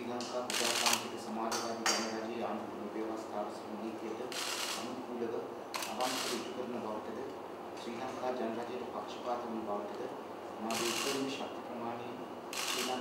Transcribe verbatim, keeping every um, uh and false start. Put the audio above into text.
ශ්‍රී ලංකා ප්‍රජාතාන්ත්‍රික සමාජවාදී ගණරාජ්‍යයේ ආණ්ඩුක්‍රම ව්‍යවස්ථාව නීතියට අනුකූලව අවංකව ඉටු කරන බවටද ශ්‍රී ලංකා ජනරජයට පක්ෂපාත වන බවටද මාගේ උපරිම ශක්ති ප්‍රමාණයෙන් ශ්‍රී